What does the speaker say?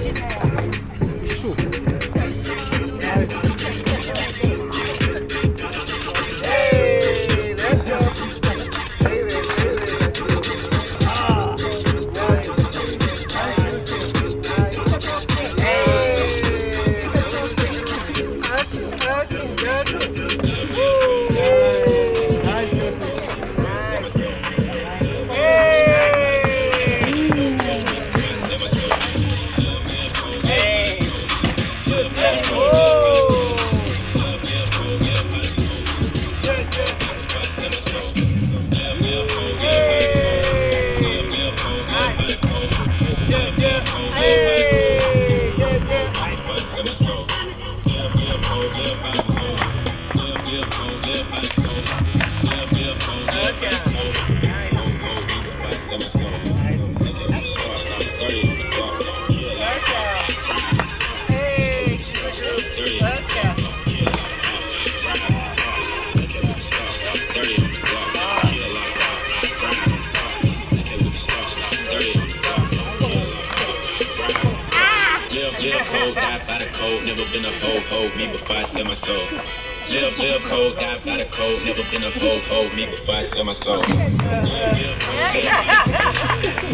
Never been a hoe, me before I sell my soul. Live cold, die by the cold. Never been a hoe, me before I sell my soul.